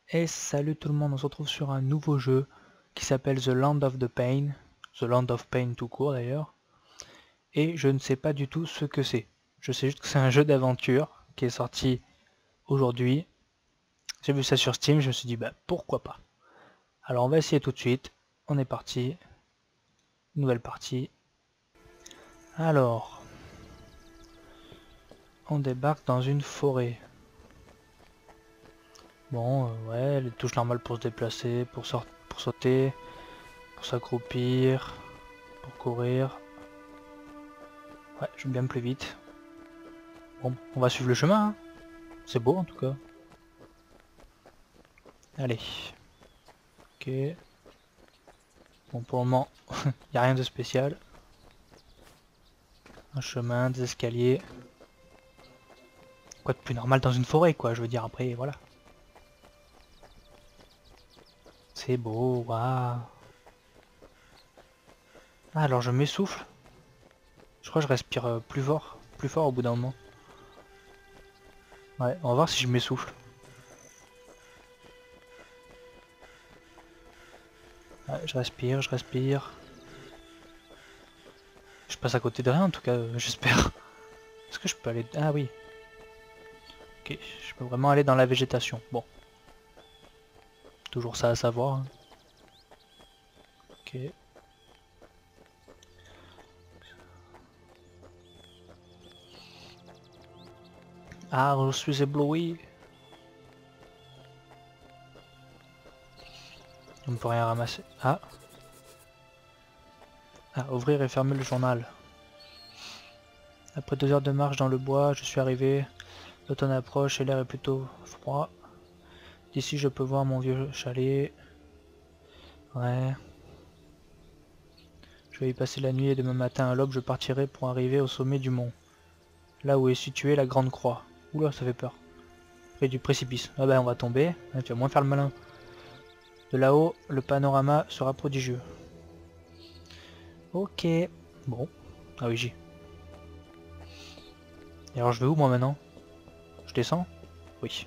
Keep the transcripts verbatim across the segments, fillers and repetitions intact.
Et salut tout le monde, on se retrouve sur un nouveau jeu qui s'appelle The Land of the Pain, The Land of Pain tout court d'ailleurs, et je ne sais pas du tout ce que c'est. Je sais juste que c'est un jeu d'aventure qui est sorti aujourd'hui. J'ai vu ça sur Steam, je me suis dit bah pourquoi pas. Alors on va essayer tout de suite, on est parti, nouvelle partie. Alors, on débarque dans une forêt. Bon, euh, ouais, les touches normales pour se déplacer, pour, sort pour sauter, pour s'accroupir, pour courir. Ouais, je vais bien plus vite. Bon, on va suivre le chemin, hein. C'est beau en tout cas. Allez. Ok. Bon, pour le moment, il n'y a rien de spécial. Un chemin, des escaliers. Quoi de plus normal dans une forêt, quoi, je veux dire, après, voilà. C'est beau, waouh. Ah, alors je m'essouffle. Je crois que je respire euh, plus fort, plus fort au bout d'un moment. Ouais, on va voir si je m'essouffle. Ouais, je respire, je respire. Je passe à côté de rien en tout cas, euh, j'espère. Est-ce que je peux aller... Ah oui. Ok, je peux vraiment aller dans la végétation. Bon. Toujours ça à savoir, hein. Ok. Ah, je suis ébloui. On ne peut rien ramasser. Ah. Ah, ouvrir et fermer le journal. Après deux heures de marche dans le bois, je suis arrivé. L'automne approche et l'air est plutôt froid. D'ici, je peux voir mon vieux chalet. Ouais. Je vais y passer la nuit et demain matin à l'aube, je partirai pour arriver au sommet du mont. Là où est située la grande croix. Oula, ça fait peur. Près du précipice. Ah ben, on va tomber. Ah, tu vas moins faire le malin. De là-haut, le panorama sera prodigieux. Ok. Bon. Ah oui, j'y. Et alors, je vais où moi maintenant? Je descends? Oui.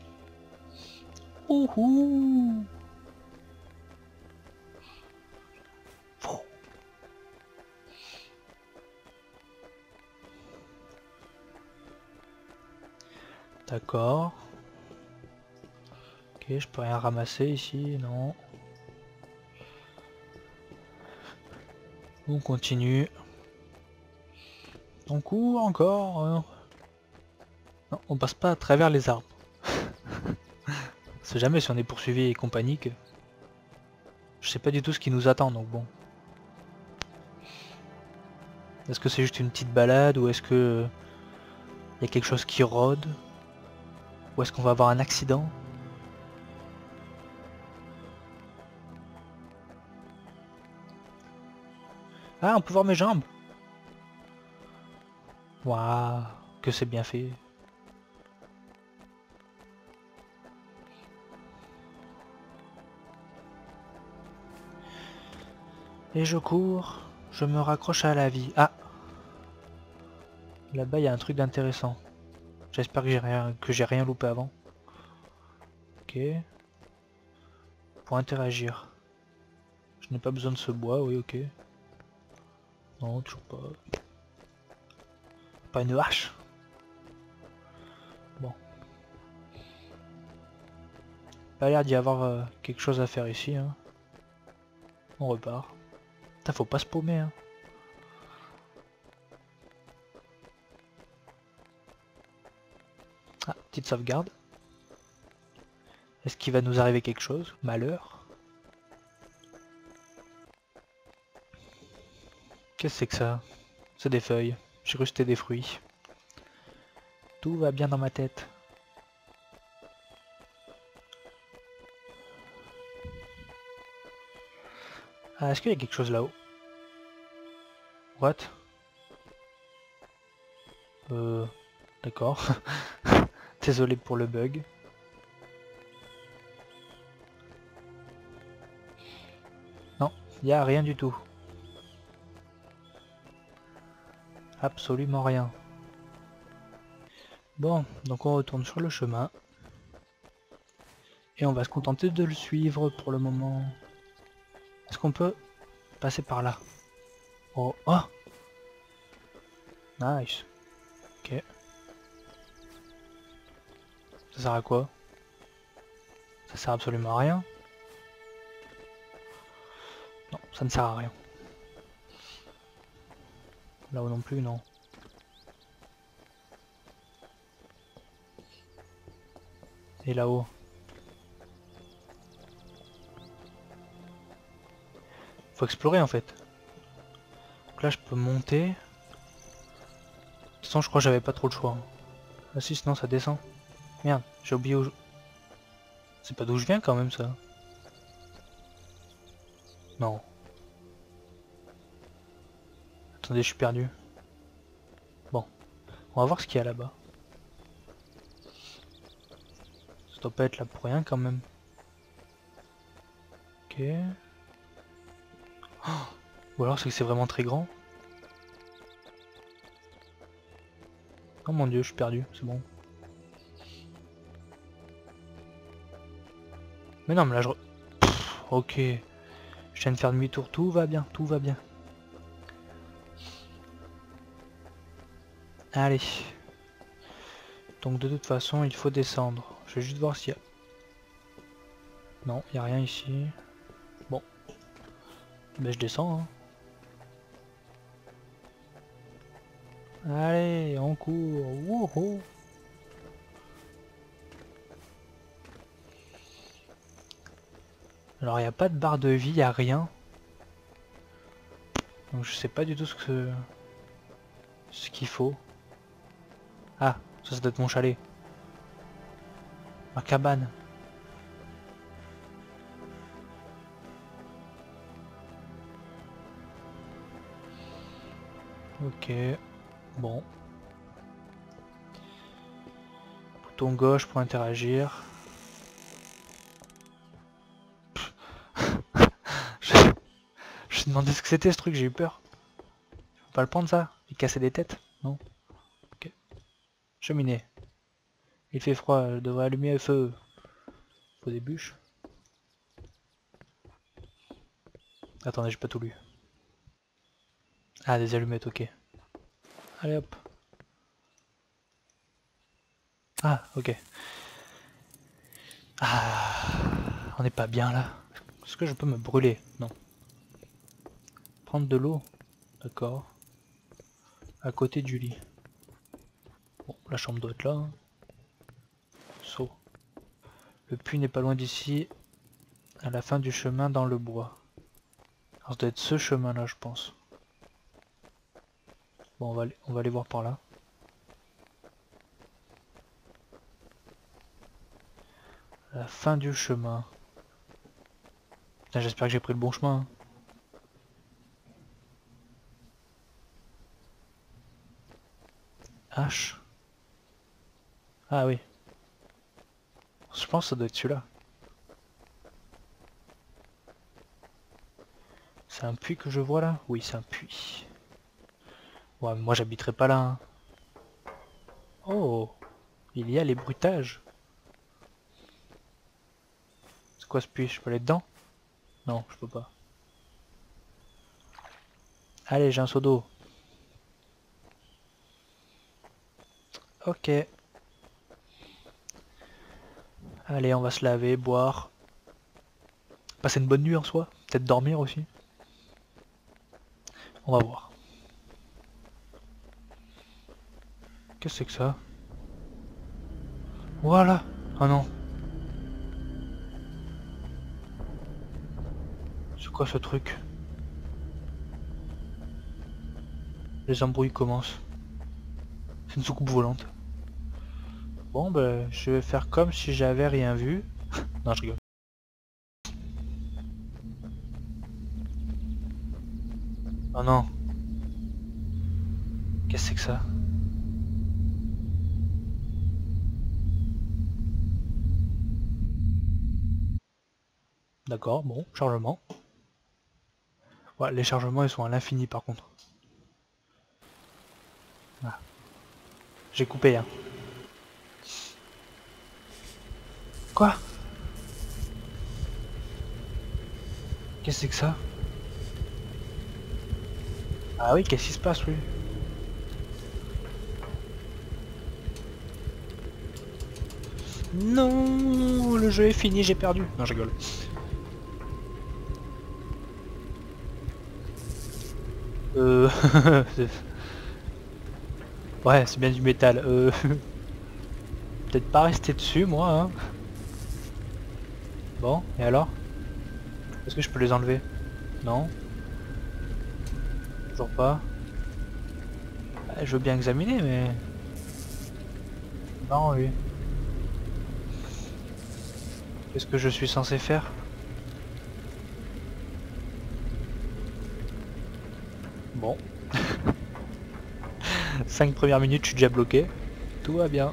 Ouhou! D'accord. Ok, je peux rien ramasser ici, non. On continue. On court encore. euh. Non, on passe pas à travers les arbres. On sait jamais si on est poursuivi et compagnie que... Je sais pas du tout ce qui nous attend, donc bon. Est-ce que c'est juste une petite balade ou est-ce que... Il y a quelque chose qui rôde? Ou est-ce qu'on va avoir un accident? Ah, on peut voir mes jambes! Waouh, que c'est bien fait. Et je cours, je me raccroche à la vie. Ah! Là-bas, il y a un truc d'intéressant. J'espère que j'ai rien, que j'ai rien loupé avant. Ok. Pour interagir. Je n'ai pas besoin de ce bois, oui, ok. Non, toujours pas. Pas une hache. Bon. Pas l'air d'y avoir euh, quelque chose à faire ici, hein. On repart. Putain, faut pas se paumer, hein. Ah, petite sauvegarde. Est-ce qu'il va nous arriver quelque chose? Malheur. Qu'est-ce que c'est que ça? C'est des feuilles. J'ai cru que c'était des fruits. Tout va bien dans ma tête. Ah, est-ce qu'il y a quelque chose là-haut? What? Euh... D'accord. Désolé pour le bug. Non, il n'y a rien du tout. Absolument rien. Bon, donc on retourne sur le chemin. Et on va se contenter de le suivre pour le moment. Est-ce qu'on peut passer par là? Oh, oh! Nice. Ok. Ça sert à quoi? Ça sert absolument à rien. Non, ça ne sert à rien. Là-haut non plus, non. Et là-haut? Faut explorer en fait. Donc là je peux monter. De toute façon je crois que j'avais pas trop le choix. Ah si, sinon ça descend. Merde, j'ai oublié où je... C'est pas d'où je viens quand même ça. Non. Attendez, je suis perdu. Bon, on va voir ce qu'il y a là-bas. Ça doit pas être là pour rien quand même. Ok. Oh, ou alors c'est que c'est vraiment très grand. Oh mon dieu, je suis perdu, c'est bon. Mais non, mais là je... Pff, ok. Je viens de faire demi-tour, tout va bien, tout va bien. Allez. Donc de toute façon, il faut descendre. Je vais juste voir s'il y a... Non, il n'y a rien ici. Bon. Ben je descends. Hein. Allez, on court. Wouhou. Alors il n'y a pas de barre de vie, il n'y a rien. Donc je sais pas du tout ce que ce qu'il faut. Ah, ça, ça doit être mon chalet. Ma cabane. Ok. Bon. Bouton gauche pour interagir. je... je me demandais ce que c'était ce truc, j'ai eu peur. Faut pas le prendre ça. Il cassait des têtes, non? Ok. Cheminée. Il fait froid, je devrais allumer le feu. Faut des bûches. Attendez, j'ai pas tout lu. Ah, des allumettes, ok. Allez hop. Ah, ok. Ah, on n'est pas bien là. Est-ce que je peux me brûler? Non. Prendre de l'eau. D'accord. À côté du lit. Bon, la chambre doit être là. Hein. Saut. Le puits n'est pas loin d'ici. À la fin du chemin dans le bois. Alors ça doit être ce chemin là, je pense. Bon, on va aller, on va aller voir par là. La fin du chemin. Putain, j'espère que j'ai pris le bon chemin. Hein. H. Ah oui. Je pense que ça doit être celui-là. C'est un puits que je vois là? Oui, c'est un puits. Ouais, moi j'habiterai pas là. Hein. Oh, il y a les bruitages. C'est quoi ce puits? Je peux aller dedans? Non, je peux pas. Allez, j'ai un seau d'eau. Ok. Allez, on va se laver, boire. Passer une bonne nuit en soi. Peut-être dormir aussi. On va voir. Qu'est-ce que c'est que ça? Voilà. Oh non. C'est quoi ce truc? Les embrouilles commencent. C'est une soucoupe volante. Bon ben, je vais faire comme si j'avais rien vu. Non, je rigole. Oh non. Qu'est-ce que c'est que ça? D'accord, bon, chargement. Ouais, les chargements ils sont à l'infini par contre. Ah. J'ai coupé hein. Quoi? Qu'est-ce que c'est que ça? Ah oui, qu'est-ce qui se passe, lui? Non, le jeu est fini, j'ai perdu. Non, je rigole. Euh... ouais, c'est bien du métal. Euh... Peut-être pas rester dessus, moi. Hein. Bon, et alors? Est-ce que je peux les enlever? Non. Toujours pas. Ouais, je veux bien examiner, mais... Non, lui. Qu'est-ce que je suis censé faire? Bon. cinq premières minutes, je suis déjà bloqué. Tout va bien.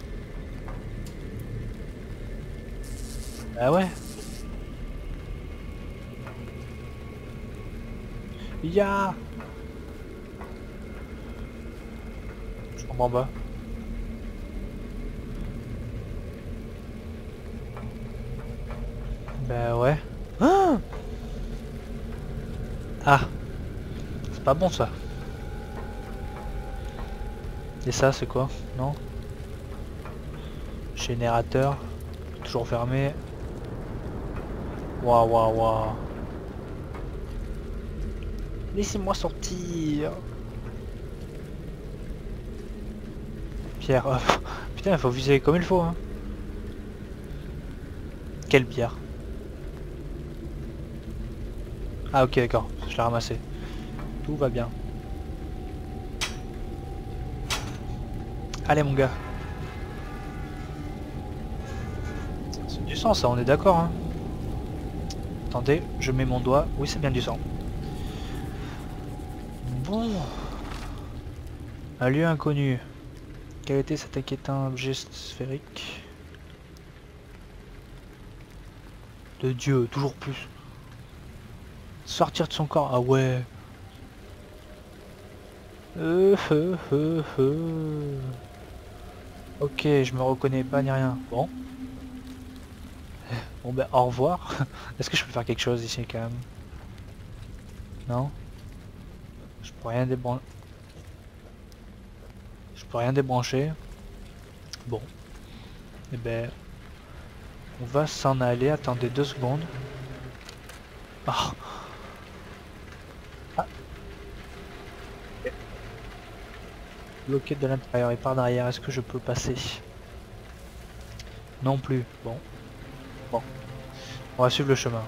Ah ouais. Ya. Je comprends pas. Bah ouais. Ah, ah. C'est pas bon ça. Et ça c'est quoi? Non? Générateur. Toujours fermé. Waouh waouh waouh. Laissez-moi sortir. Pierre. Oh, putain, il faut viser comme il faut. Hein. Quelle pierre? Ah ok d'accord, je l'ai ramassé. Tout va bien. Allez mon gars. C'est du sang ça, on est d'accord hein. Attendez, je mets mon doigt. Oui c'est bien du sang. Bon. Un lieu inconnu. Quel était cet inquiétant objet sphérique? De Dieu, toujours plus. Sortir de son corps, ah ouais. Euh, euh, euh, euh. Ok, je me reconnais pas ni rien. Bon. Bon ben au revoir. Est-ce que je peux faire quelque chose ici quand même? Non? Je peux rien débrancher. Je peux rien débrancher. Bon. Et ben on va s'en aller. Attendez deux secondes. Ah. Ah. Bloqué de l'intérieur et par derrière. Est-ce que je peux passer? Non plus. Bon. Bon. On va suivre le chemin.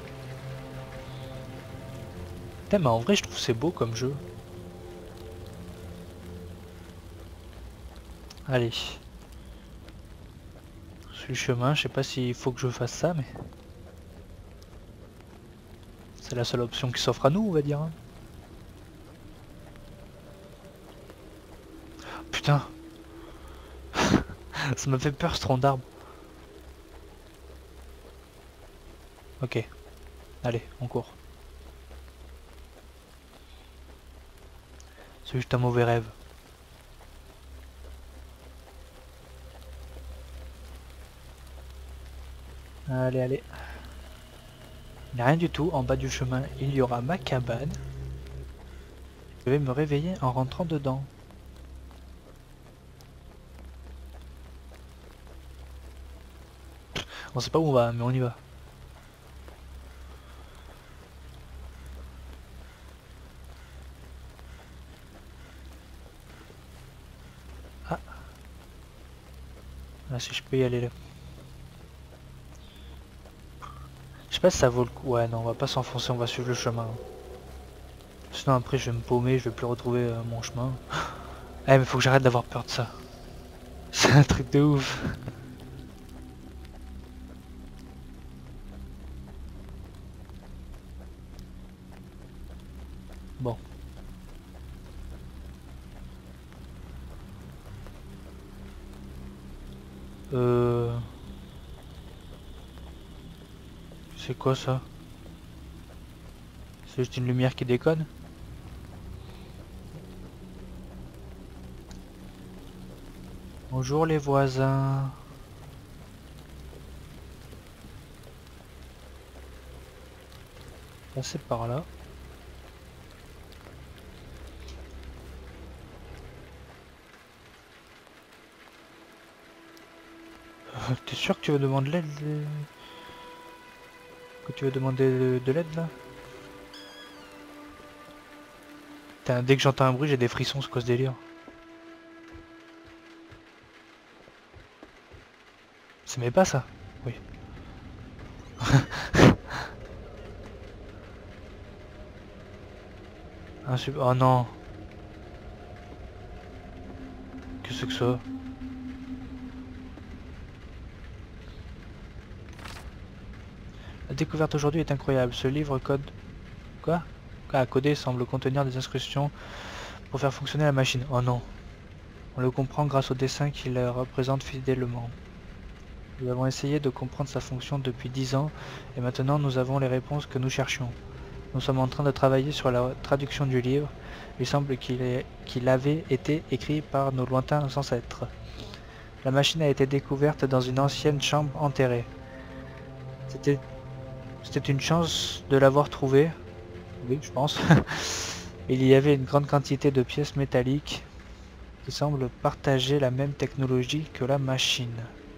Putain, mais en vrai, je trouve c'est beau comme jeu. Allez. Je suis le chemin. Je sais pas s'il faut que je fasse ça, mais... c'est la seule option qui s'offre à nous, on va dire. Putain. Ça m'a fait peur ce tronc d'arbre. Ok. Allez, on court. C'est juste un mauvais rêve. Allez, allez. Il n'y a rien du tout. En bas du chemin, il y aura ma cabane. Je vais me réveiller en rentrant dedans. On sait pas où on va, mais on y va. Ah. Là, si je peux y aller là. Je sais pas si ça vaut le coup. Ouais, non, on va pas s'enfoncer, on va suivre le chemin. Sinon après je vais me paumer, je vais plus retrouver euh, mon chemin. Eh mais faut que j'arrête d'avoir peur de ça. C'est un truc de ouf. Bon. Euh... C'est quoi ça? C'est juste une lumière qui déconne? Bonjour les voisins. passer par là. Euh, T'es sûr que tu veux demander de l'aide euh, que tu veux demander de, de l'aide là? Putain, dès que j'entends un bruit, j'ai des frissons, c'est quoi ce délire? Ça m'est pas ça? Oui. Un super... Oh non! Qu'est-ce que c'est que ça? La découverte aujourd'hui est incroyable. Ce livre code... Quoi? Ah, codé semble contenir des instructions pour faire fonctionner la machine. Oh non. On le comprend grâce au dessin qu'il représente fidèlement. Nous avons essayé de comprendre sa fonction depuis dix ans et maintenant nous avons les réponses que nous cherchions. Nous sommes en train de travailler sur la traduction du livre. Il semble qu'il ait- qu'il avait été écrit par nos lointains ancêtres. La machine a été découverte dans une ancienne chambre enterrée. C'était c'était une chance de l'avoir trouvée. Oui, je pense. Il y avait une grande quantité de pièces métalliques qui semblent partager la même technologie que la machine.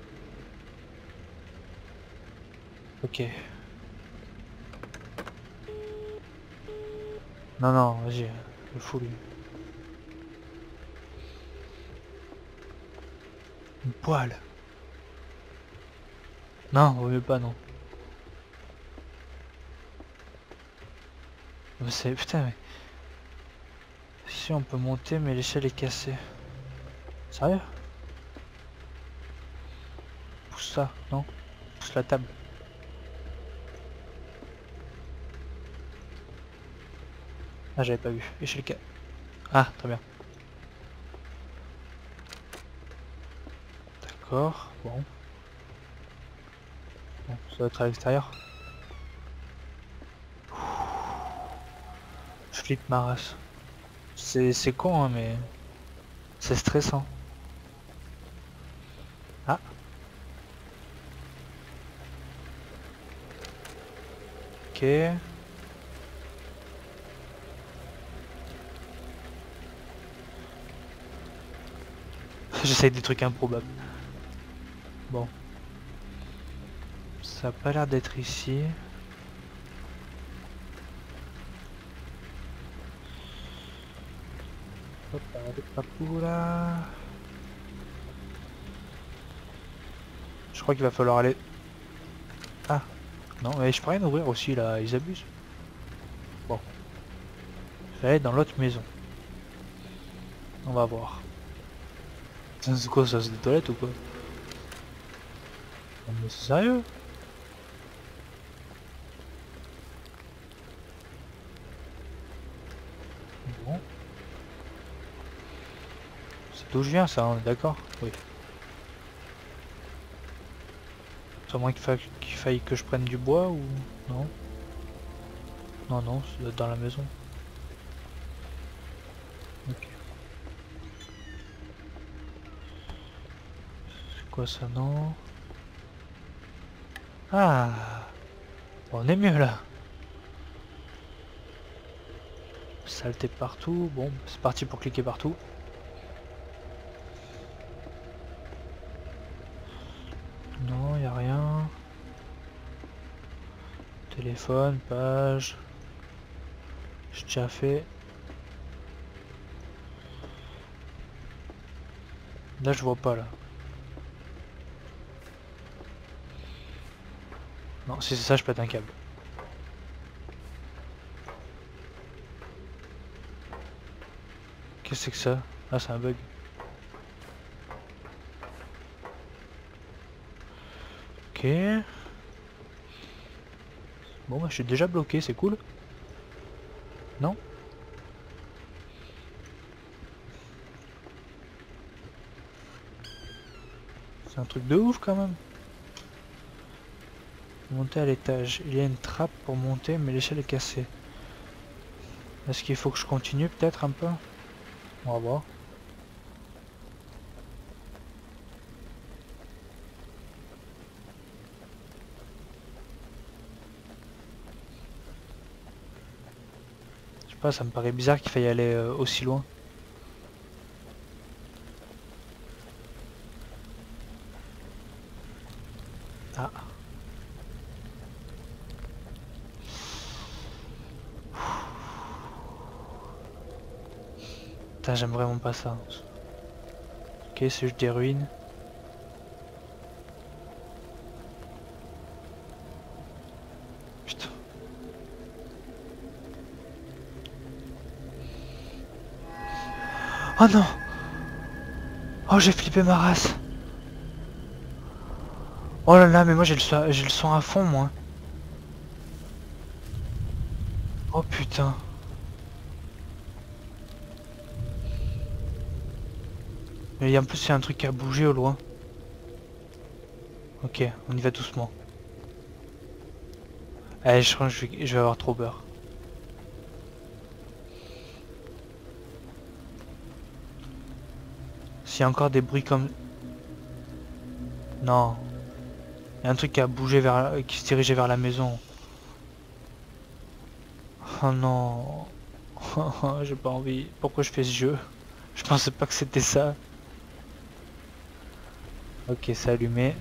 Ok. Non, non, vas-y, le fou lui. Une poêle. Non, vaut mieux pas, non. Mais c'est... Putain, mais... Si on peut monter, mais l'échelle est cassée. Sérieux? Pousse ça, non? Pousse la table. Ah, j'avais pas vu. Échelle ca... Ah, très bien. D'accord, bon. Bon, ça doit être à l'extérieur. Je flippe ma race. C'est c'est con, hein, mais... C'est stressant. Ah. Ok. J'essaye des trucs improbables. Bon. Ça a pas l'air d'être ici. Hop, allez, papou là. Je crois qu'il va falloir aller... Ah. Non, mais je peux rien ouvrir aussi là, ils abusent. Bon. Je vais aller dans l'autre maison. On va voir. C'est quoi ça, c'est des toilettes ou quoi? Non, mais c'est sérieux? Bon. C'est d'où je viens ça, on est d'accord? Oui. C'est à moins qu'il faille, qu'il faille que je prenne du bois ou... Non? Non, non, c'est dans la maison. Ok. C'est quoi ça, non? Ah! Bon, on est mieux là. Saleté partout. Bon, c'est parti pour cliquer partout. Non, y a rien. Téléphone, page. J'ai déjà fait. Là, je vois pas là. Non, si c'est ça, je pète un câble. Qu'est-ce que c'est que ça? Ah, c'est un bug. Ok. Bon, bah, je suis déjà bloqué, c'est cool. Non? C'est un truc de ouf quand même. Monter à l'étage. Il y a une trappe pour monter, mais l'échelle est cassée. Est-ce qu'il faut que je continue peut-être un peu? On va voir. pas, ça me paraît bizarre qu'il faille aller euh, aussi loin. Ah. Putain, j'aime vraiment pas ça. Ok, c'est juste des ruines. Putain. Oh non! Oh, j'ai flippé ma race. Oh là là, mais moi j'ai le, son- j'ai le son à fond, moi. Oh putain. Mais en plus, il y a un truc qui a bougé au loin. Ok, on y va doucement. Allez, je crois que je vais, je vais avoir trop peur. S'il y a encore des bruits comme... Non. Il y a un truc qui a bougé vers... qui se dirigeait vers la maison. Oh non. J'ai pas envie. Pourquoi je fais ce jeu? Je pensais pas que c'était ça. Ok, c'est allumé.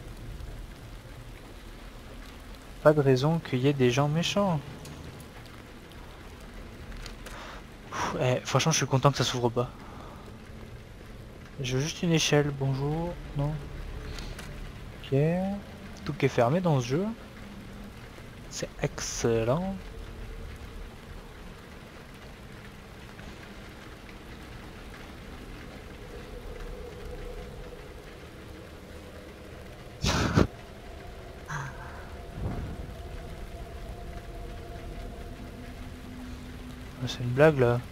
Pas de raison qu'il y ait des gens méchants. Pff, eh, franchement, je suis content que ça s'ouvre pas. Je veux juste une échelle, bonjour. Non. Ok. Tout est fermé dans ce jeu. C'est excellent. C'est une blague là.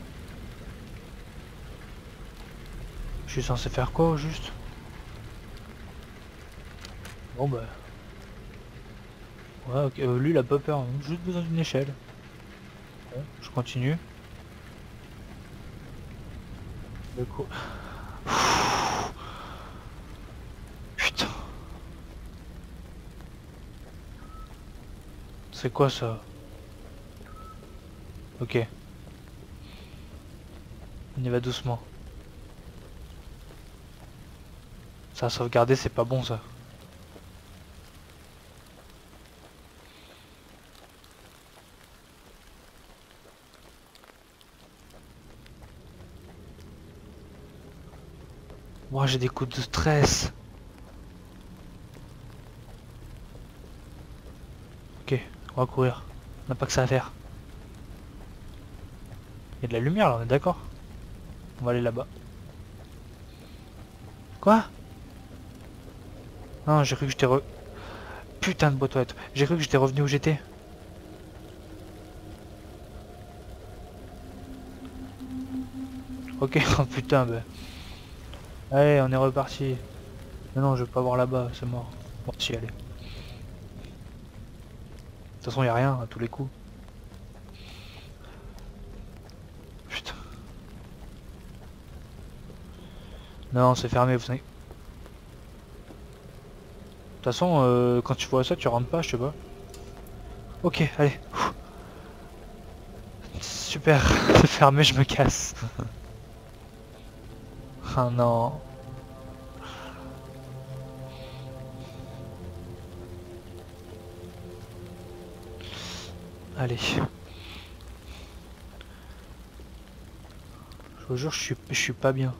Je suis censé faire quoi au juste? Bon bah. Ouais, ok. Euh, lui il a pas peur, hein. Juste besoin d'une échelle. Bon, je continue. Du coup. Putain. C'est quoi ça? Ok. On y va doucement. Ça a sauvegardé, c'est pas bon ça. Moi j'ai des coups de stress. Ok, on va courir. On n'a pas que ça à faire. Il y a de la lumière là, on est d'accord? On va aller là-bas. Quoi? Non, j'ai cru que j'étais re... Putain de boîte aux lettres. J'ai cru que j'étais revenu où j'étais. Ok, oh putain, bah. Allez, on est reparti. Mais non, je veux pas voir là-bas, c'est mort. Bon, si, allez. De toute façon, y a rien à tous les coups. Putain. Non, c'est fermé, vous savez. De toute façon, euh, quand tu vois ça, tu rentres pas, je sais pas. Ok, allez. Super, c'est fermé, je me casse. Ah non. Allez. Je vous jure, je suis, je suis pas bien.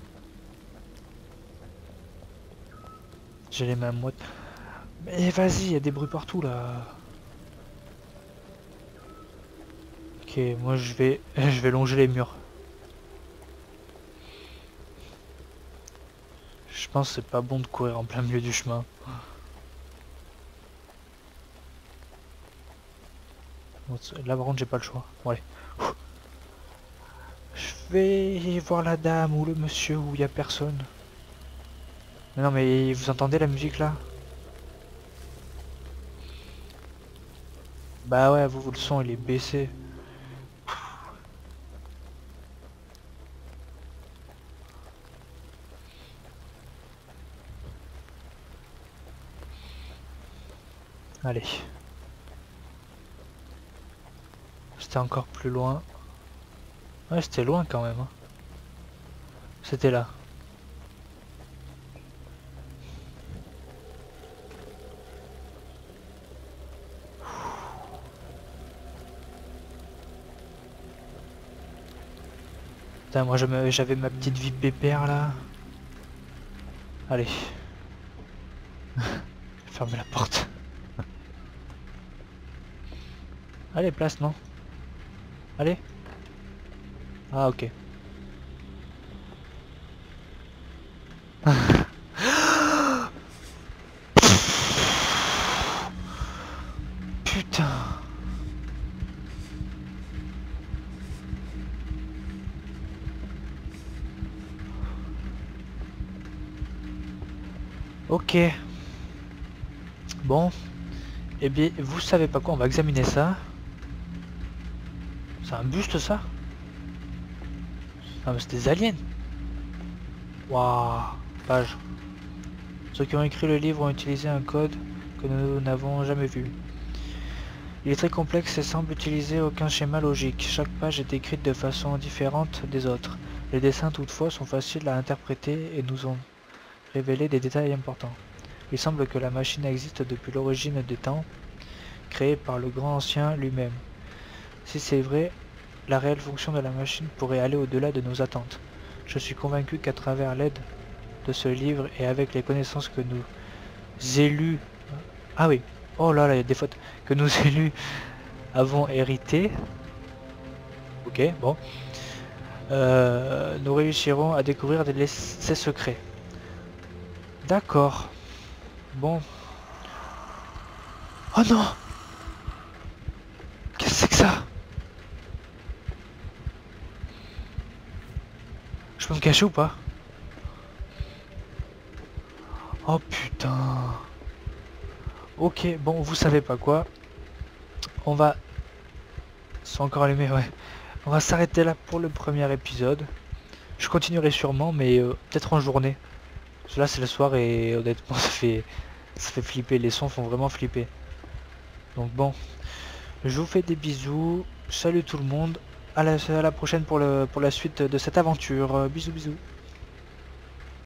J'ai les mains moites. Mais vas-y, il y a des bruits partout là. Ok, moi je vais, je vais longer les murs. Je pense que c'est pas bon de courir en plein milieu du chemin. Bon, là par contre j'ai pas le choix. Bon allez. Je vais voir la dame ou le monsieur où il y a personne. Mais non mais vous entendez la musique là? Bah ouais, vous, vous le son il est baissé. Allez. C'était encore plus loin. Ouais, c'était loin quand même. Hein. C'était là. Putain, moi j'avais ma petite vie pépère là. Allez. Fermez la porte. Allez, place, non? Allez. Ah, ok. Putain. Ok. Bon. Eh bien, vous savez pas quoi, on va examiner ça. C'est un buste, ça? Ah, mais c'est des aliens. Waouh. Page. Ceux qui ont écrit le livre ont utilisé un code que nous n'avons jamais vu. Il est très complexe et semble utiliser aucun schéma logique. Chaque page est écrite de façon différente des autres. Les dessins toutefois sont faciles à interpréter et nous ont révélé des détails importants. Il semble que la machine existe depuis l'origine des temps, créée par le grand ancien lui-même. Si c'est vrai, la réelle fonction de la machine pourrait aller au-delà de nos attentes. Je suis convaincu qu'à travers l'aide de ce livre et avec les connaissances que nous élus... Ah oui, oh là là, il y a des fautes. Que nous élus avons hérité. Ok, bon. Euh, nous réussirons à découvrir des, ses secrets. D'accord. Bon. Oh non! Qu'est-ce que c'est que ça? Je peux me cacher ou pas? Oh putain. Ok, bon, vous savez pas quoi. On va... C'est encore allumé, ouais. On va s'arrêter là pour le premier épisode. Je continuerai sûrement, mais euh, peut-être en journée. Parce que là, c'est le soir et honnêtement, ça fait... ça fait flipper. Les sons font vraiment flipper. Donc bon. Je vous fais des bisous. Salut tout le monde. À la, à la prochaine pour, le, pour la suite de cette aventure. Bisous, bisous.